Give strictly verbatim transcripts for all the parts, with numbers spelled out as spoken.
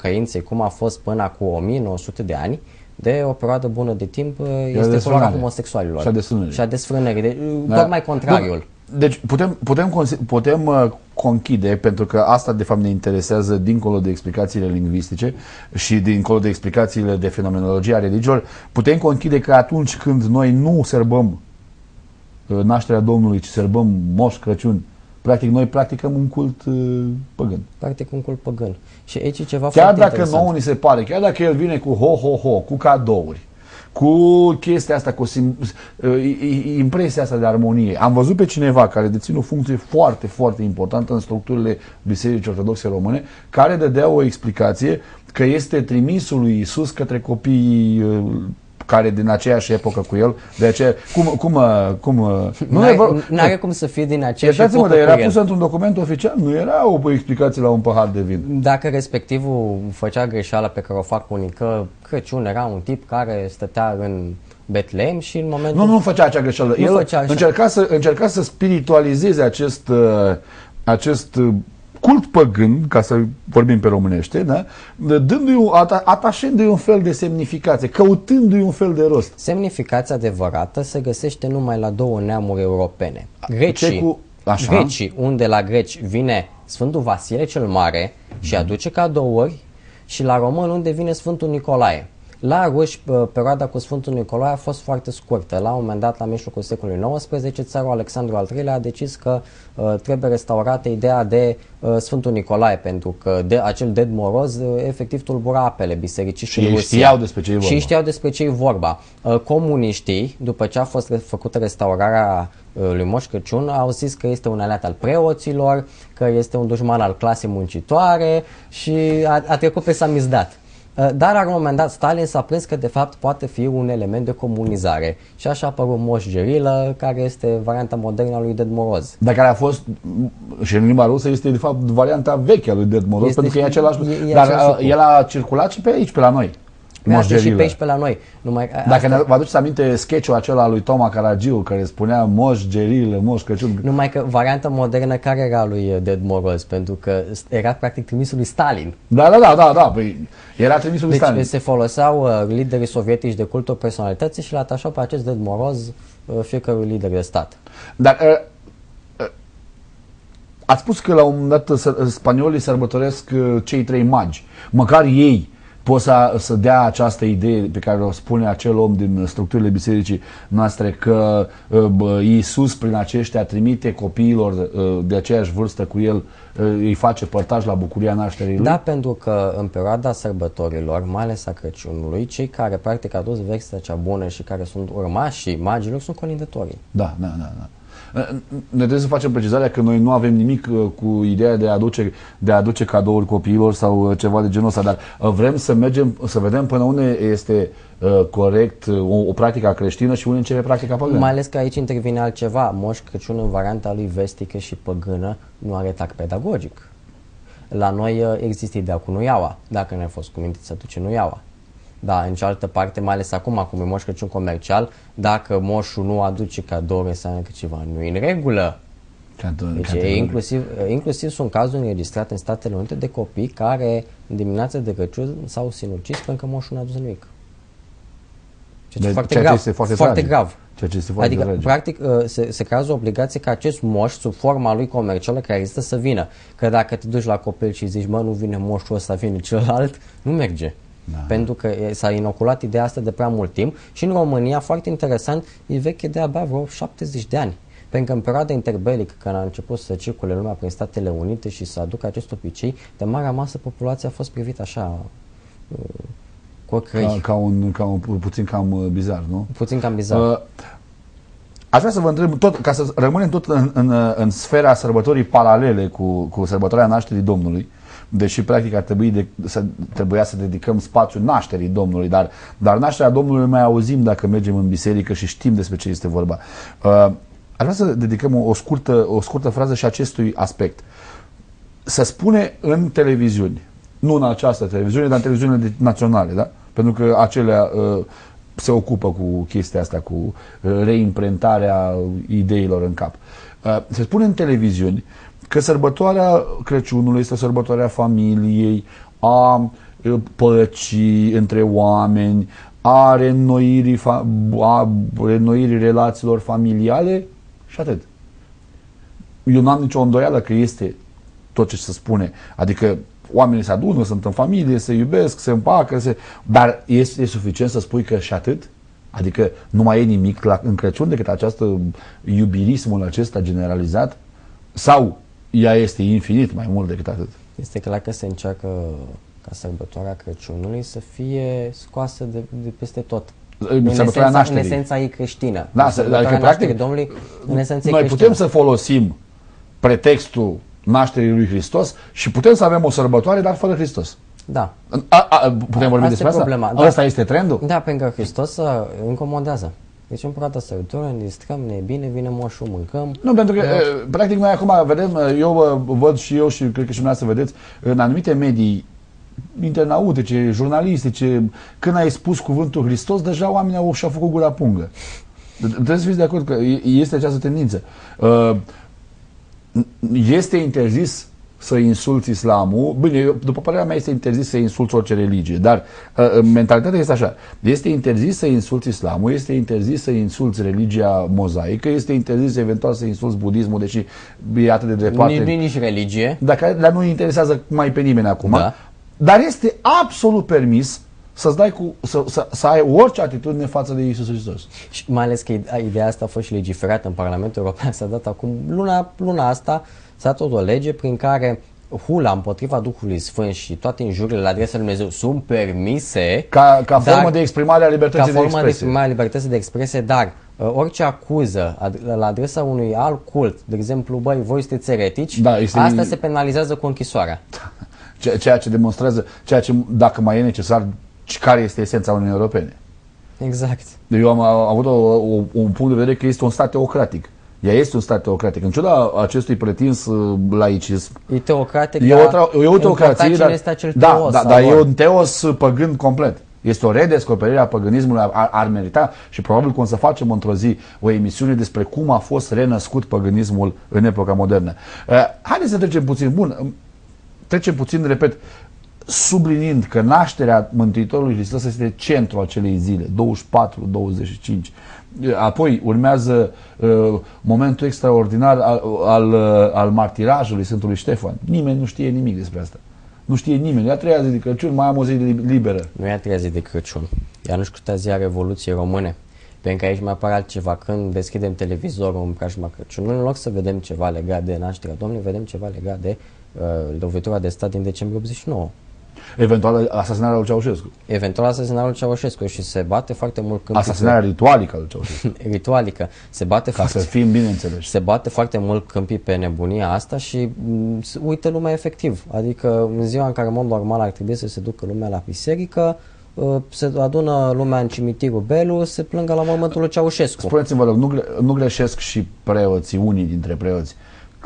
pocăinței, cum a fost până cu o mie nouă sute de ani, de o perioadă bună de timp este coloana homosexualilor. Și a desfrânării. Și a desfrânării. De, da. Tocmai contrariul. Deci putem, putem, putem uh, conchide, pentru că asta de fapt ne interesează dincolo de explicațiile lingvistice și dincolo de explicațiile de fenomenologie a religiilor, putem conchide că atunci când noi nu sărbăm uh, nașterea Domnului, ci sărbăm Moș Crăciun, practic noi practicăm un cult uh, păgân. Practic un cult păgân. Și aici e ceva chiar foarte dacă interesant. nouă ni se pare, chiar dacă el vine cu ho-ho-ho, cu cadouri, cu chestia asta, cu sim, impresia asta de armonie. Am văzut pe cineva care deține o funcție foarte, foarte importantă în structurile Bisericii Ortodoxe Române, care dădea o explicație că este trimisul lui Iisus către copiii care din aceeași epocă cu el, de aceea, cum, cum, cum nu are, vor... cum să fie din aceeași epocă cu el. Era pusă într-un document oficial, nu era o explicație la un pahar de vin. Dacă respectivul făcea greșeala pe care o fac unii, că Crăciun era un tip care stătea în Betlehem și în momentul... Nu, nu făcea acea greșeală. El încerca să, încerca să spiritualizeze acest, acest cult păgân, ca să vorbim pe românește, da? Dându-i, atașându-i un fel de semnificație, căutându-i un fel de rost. Semnificația adevărată se găsește numai la două neamuri europene. Grecii, cu... Grecii, unde la greci vine Sfântul Vasile cel Mare și aduce cadouri, și la români unde vine Sfântul Nicolae. La ruși, perioada cu Sfântul Nicolae a fost foarte scurtă. La un moment dat, la mijlocul secolului nouăsprezece, țarul Alexandru al treilea a decis că uh, trebuie restaurată ideea de uh, Sfântul Nicolae, pentru că de, acel ded moroz uh, efectiv tulbura apele bisericii și ei știau despre ce e vorba. Și știau despre ce e vorba. Uh, comuniștii, după ce a fost făcută restaurarea uh, lui Moș Crăciun, au zis că este un aliat al preoților, că este un dușman al clasei muncitoare și a, a trecut pe samizdat. Dar la un moment dat Stalin s-a prins că de fapt poate fi un element de comunizare și așa a apărut Moș Gerilă, care este varianta modernă a lui Ded Moroz. Dar care a fost, și în limba rusă este de fapt varianta veche a lui Ded Moroz, este pentru că e același, e, e dar același el a circulat și pe aici, pe la noi. Moș și pe aici, pe la noi. Numai Dacă asta... ne vă aduceți aminte sketch-ul acela lui Toma Caragiu, care spunea Moș Gerilă, Moș Crăciun. Numai că varianta modernă care era lui Ded Moroz, pentru că era practic trimisul lui Stalin. Da, da, da, da, da. Păi era trimisul lui deci Stalin. Se foloseau uh, liderii sovietici de cultul personalității și l-a atașat pe acest Ded Moroz uh, fiecărui lider de stat. Dar uh, uh, ați spus că la un moment dat spaniolii sărbătoresc uh, cei trei magi. Măcar ei pot să, să dea această idee pe care o spune acel om din structurile bisericii noastre, că uh, Iisus prin aceștia trimite copiilor uh, de aceeași vârstă cu el, uh, îi face părtaș la bucuria nașterii lui? Da, pentru că în perioada sărbătorilor, mai ales a Crăciunului, cei care practic au dus vestea cea bună și care sunt urmașii magilor sunt colindătorii. Da, da, da, da. Ne trebuie să facem precizarea că noi nu avem nimic cu ideea de a aduce, de a aduce cadouri copiilor sau ceva de genul ăsta, dar vrem să mergem, să vedem până unde este uh, corect o, o practică creștină și unde începe practica păgână. Mai ales că aici intervine altceva. Moș Crăciun în varianta lui vestică și păgână nu are tact pedagogic. La noi există ideea cu nuiaua. Dacă ne-a fost cumintit să duce nuiaua. Da, în cealaltă parte, mai ales acum, acum e Moș Crăciun comercial, dacă moșul nu aduce cadouri, înseamnă că ceva nu e în regulă. Deci, e, inclusiv, inclusiv sunt cazuri înregistrate în Statele Unite de copii care în dimineața de Crăciun s-au sinucis pentru că moșul nu a adus nimic. Ceea ce, de, foarte, ceea grav, ce este foarte, foarte grav. Ceea ce este foarte adică, tragic. practic, se, se creează o obligație ca acest moș, sub forma lui comercială care există, să vină. Că dacă te duci la copil și zici, mă, nu vine moșul ăsta, vine celălalt, nu merge. Da. Pentru că s-a inoculat ideea asta de prea mult timp și în România, foarte interesant, e veche de abia vreo șaptezeci de ani. Pentru că în perioada interbelică, când a început să circule lumea prin Statele Unite și să aducă acest obicei, de marea masă populația a fost privită așa cu ocrăi. Ca, ca, un, ca un puțin cam bizar, nu? Puțin cam bizar. Uh, Aș vrea să vă întreb, tot, ca să rămânem tot în, în, în sfera sărbătorii paralele cu, cu sărbătoarea nașterii Domnului, deși practic ar trebui de, să, trebuia să dedicăm spațiu nașterii Domnului, dar, dar nașterea Domnului mai auzim dacă mergem în biserică și știm despre ce este vorba. Uh, aș vrea să dedicăm o, o, scurtă, o scurtă frază și acestui aspect. Se spune în televiziuni, nu în această televiziune, dar în televiziunile naționale, da? Pentru că acelea uh, se ocupă cu chestia asta, cu uh, reimprentarea ideilor în cap. Uh, se spune în televiziuni că sărbătoarea Crăciunului este sărbătoarea familiei, a păcii între oameni, a reînnoirii, a reînnoirii relațiilor familiale și atât. Eu nu am nicio îndoială că este tot ce se spune. Adică oamenii se adună, sunt în familie, se iubesc, se împacă, se... dar este suficient să spui că și atât? Adică nu mai e nimic la, în Crăciun decât această iubirismul acesta generalizat? Sau ea este infinit mai mult decât atât? Este clar că se încearcă ca sărbătoarea Crăciunului să fie scoasă de, de peste tot. În esența, în esența ei creștină. Da, adică practic Domnului, în esența noi creștină. Putem să folosim pretextul nașterii lui Hristos și putem să avem o sărbătoare, dar fără Hristos. Da. A, a, putem vorbi despre asta? Problema. Asta da. Este trendul? Da, pentru că Hristos incomodează. Deci în purată sărbătoare, ne distrăm, ne e bine, vine moșul, mâncăm. Nu, pentru că, eu... practic, noi acum vedem, eu văd și eu și cred că și dumneavoastră vedeți, în anumite medii internautice, jurnalistice, când ai spus cuvântul Hristos, deja oamenii au și-au făcut gura pungă. Trebuie să fiți de acord că este această tendință. Este interzis să insulți islamul. Bine, eu, după părerea mea este interzis să insulți orice religie, dar uh, mentalitatea este așa. Este interzis să insulți islamul, este interzis să insulți religia mozaică, este interzis eventual să insulți budismul, deși e atât de departe. Nici, nici religie. Dacă, dar nu interesează mai pe nimeni acum. Da. Dar este absolut permis să-ți dai cu, să, să, să ai orice atitudine față de Iisus Hristos. Și mai ales că ideea asta a fost și legiferată în Parlamentul European, s-a dat acum, luna, luna asta, s-a dat o lege prin care hula împotriva Duhului Sfânt și toate injuriile la adresa lui Dumnezeu sunt permise ca, ca formă de exprimare a libertății de expresie. Ca formă de exprimare a libertății de expresie, dar uh, orice acuză ad- la adresa unui alt cult, de exemplu, băi, voi sunteți eretici, da, este... asta se penalizează cu închisoarea. Ceea ce demonstrează, ceea ce, dacă mai e necesar, care este esența Uniunii Europene. Exact. Eu am, am avut o, o, un punct de vedere că este un stat teocratic. Ea este un stat teocratic. În ciuda acestui pretins uh, laicism. E teocratic, e o, e o teocrație, dar, este acel da, teos, da, dar e un teos păgân complet. Este o redescoperire a păgânismului, ar, ar merita și probabil că o să facem într-o zi o emisiune despre cum a fost renăscut păgânismul în epoca modernă. Uh, haideți să trecem puțin. Bun, trecem puțin, repet, subliniind că nașterea Mântuitorului Hristos este centrul acelei zile, douăzeci și patru douăzeci și cinci. Apoi urmează uh, momentul extraordinar al, al, al martirajului Sfântului Ștefan. Nimeni nu știe nimic despre asta. Nu știe nimeni. E a treia zi de Crăciun, mai am o zi liberă. Nu e a treia zi de Crăciun. Ea nu știu câtea zi a Revoluției Române. Pentru că aici mai apare altceva. Când deschidem televizorul în preajma Crăciunului, în loc să vedem ceva legat de nașterea Domnului, vedem ceva legat de uh, lovitura de stat din decembrie optzeci și nouă. Eventual asasinarea lui Ceaușescu. Eventual asasinarea lui Ceaușescu și se bate foarte mult câmpii. Asasinarea pe... ritualică lui Ceaușescu. Ritualică. Se bate Ca foarte... să fim bineînțeleși. Se bate foarte mult câmpii pe nebunia asta și uită lumea efectiv. Adică în ziua în care în mod normal ar trebui să se ducă lumea la biserică, se adună lumea în cimitirul Belu, se plângă la mormântul lui Ceaușescu. Spuneți-mi, vă rog, nu, nu greșesc și preoții, unii dintre preoți,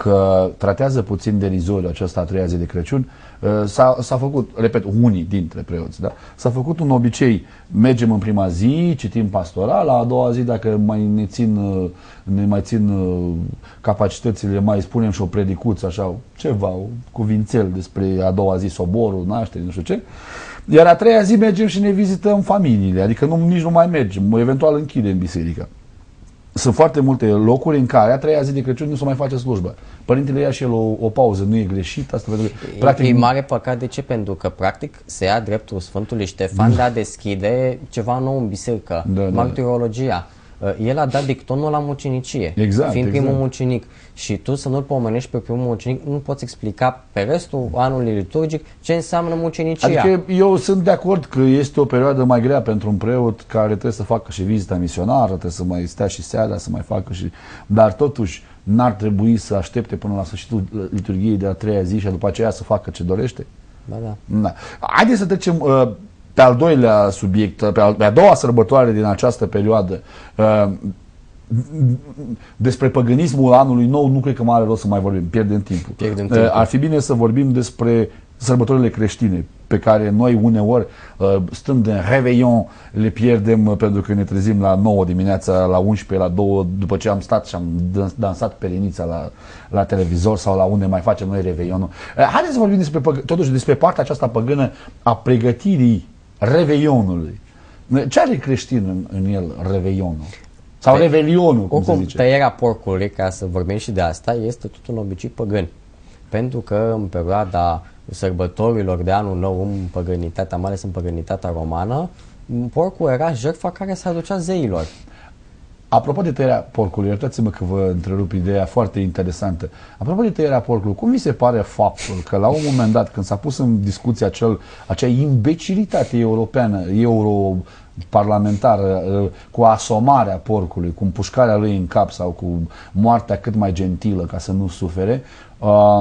că tratează puțin derizoriu această a treia zi de Crăciun. S-a, s-a făcut, repet, unii dintre preoți, da? S-a făcut un obicei, mergem în prima zi, citim pastoral, la a doua zi, dacă mai ne țin, ne mai țin capacitățile, mai spunem și o predicuță, așa, ceva, un cuvințel despre a doua zi, soborul, nașterii, nu știu ce. Iar a treia zi mergem și ne vizităm familiile, adică nu, nici nu mai mergem, eventual închidem biserica. Sunt foarte multe locuri în care a treia zi de Crăciun nu se mai face slujbă. Părintele ia și el o, o pauză, nu e greșit asta. Pentru că, practic, e mare păcat. De ce? Pentru că practic se ia dreptul Sfântului Ștefan de a deschide ceva nou în biserică, da, martirologia. El a dat dictonul la mucenicie, exact, fiind exact. primul mucenic. Și tu să nu-l pomenești pe primul mucenic, nu poți explica pe restul anului liturgic ce înseamnă mucenicia. Adică eu sunt de acord că este o perioadă mai grea pentru un preot care trebuie să facă și vizita misionară, trebuie să mai stea și seara, să mai facă și... Dar totuși n-ar trebui să aștepte până la sfârșitul liturgiei de a treia zi și după aceea să facă ce dorește? Da, da. Da. Haideți să trecem uh, pe al doilea subiect, pe, al, pe a doua sărbătoare din această perioadă. Uh, despre păgânismul anului nou nu cred că mai are rost să mai vorbim, pierdem timpul. Pierdem timpul. Uh, ar fi bine să vorbim despre sărbătorile creștine, pe care noi uneori, stând în Réveillon, le pierdem pentru că ne trezim la nouă dimineața, la unsprezece, la două, după ce am stat și am dansat pe linița la, la televizor sau la unde mai facem noi Réveillonul. Haideți să vorbim despre, totuși despre partea aceasta păgână a pregătirii Réveillonului. Ce are creștin în, în el Réveillonul? Sau Pe, Revelionul, cum se zice. Tăierea porcului, ca să vorbim și de asta, este tot un obicei păgân. Pentru că în perioada sărbătorilor de anul nou în păgânitatea, mai ales în păgânitatea romană, porcul era jertfa care se aducea zeilor. Apropo de tăierea porcului, iertați-mă că vă întrerup ideea foarte interesantă. Apropo de tăierea porcului, cum vi se pare faptul că la un moment dat, când s-a pus în discuție acel, acea imbecilitate europeană, europarlamentară, cu asomarea porcului, cu împușcarea lui în cap sau cu moartea cât mai gentilă ca să nu sufere, uh,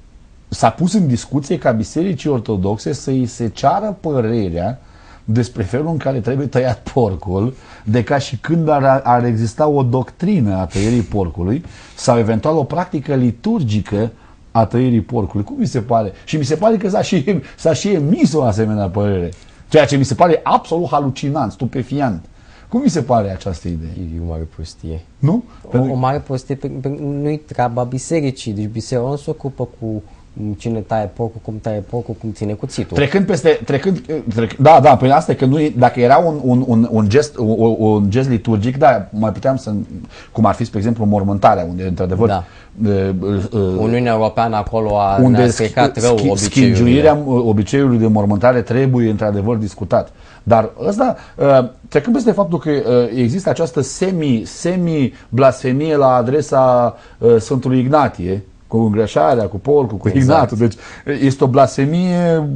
s-a pus în discuție ca bisericii ortodoxe să-i se ceară părerea despre felul în care trebuie tăiat porcul, de ca și când ar, ar exista o doctrină a tăierii porcului sau eventual o practică liturgică a tăierii porcului. Cum mi se pare? Și mi se pare că s-a și, s-a și emis o asemenea părere. Ceea ce mi se pare absolut halucinant, stupefiant. Cum mi se pare această idee? E o mare prostie. Nu? O, o mare prostie, nu-i treaba bisericii. Deci biserica nu se ocupă cu cine taie porcul, cum taie porcul, cum ține cuțitul. Trecând peste, trecând, trec, da, da, păi asta e că nu e, dacă era un, un, un, un, gest, un, un gest liturgic, da, mai puteam să, cum ar fi, spre exemplu, mormântarea, unde, într-adevăr, da. uh, uh, Uniunea Europeană acolo a unde stricat rău obiceiurile. Schingiuirea obiceiului de mormântare trebuie, într-adevăr, discutat. Dar ăsta, uh, trecând peste faptul că uh, există această semi, semi-blasfemie la adresa uh, Sfântului Ignatie, cu îngreșarea, cu porcul, cu exact. Ignatul. Deci este o blasfemie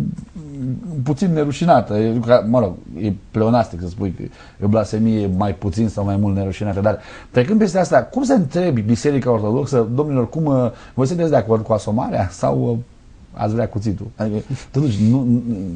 puțin nerușinată. E, mă rog, e pleonastic să spui că e o blasfemie mai puțin sau mai mult nerușinată. Dar trecând peste asta, cum se întrebi Biserica Ortodoxă, domnilor, cum voi sunteți de acord cu asomarea sau ați vrea cuțitul? Adică, totuși, nu,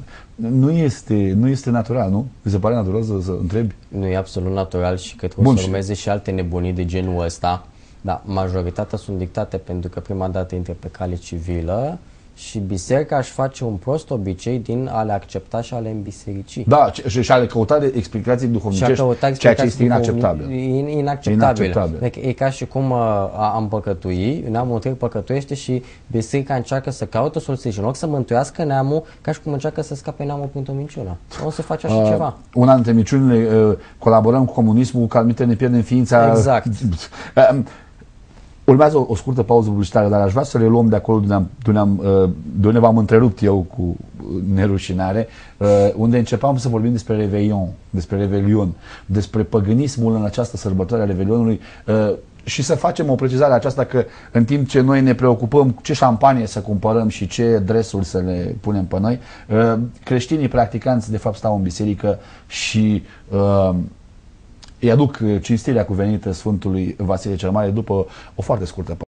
nu, este, nu este natural, nu? Vi se pare natural să, să întrebi? Nu e absolut natural și cred că o să urmeze și alte nebunii de genul ăsta. Da, majoritatea sunt dictate pentru că prima dată intră pe cale civilă și biserica își face un prost obicei din a le accepta și a le îmbiserici. Da, și, și a le căuta de explicații duhovnicești, ceea ce este inacceptabil. Inacceptabil. inacceptabil. Deci, e ca și cum uh, am păcătui, neamul întreg păcătuiește și biserica încearcă să caute soluții și în loc să mântuiască neamul, ca și cum încearcă să scape neamul printr-o minciună. Nu se face așa uh, ceva. Una dintre minciunile, uh, colaborăm cu comunismul, că admite ne pierdem ființa. Exact. Uh, Urmează o, o scurtă pauză publicitară, dar aș vrea să le luăm de acolo de unde v-am întrerupt eu cu nerușinare, unde începam să vorbim despre Réveillon, despre Revelion, despre păgânismul în această sărbătoare a Revelionului și să facem o precizare aceasta că în timp ce noi ne preocupăm ce șampanie să cumpărăm și ce dresuri să le punem pe noi, creștinii practicanți de fapt stau în biserică și îi aduc cinstirea cuvenită Sfântului Vasile cel Mare după o foarte scurtă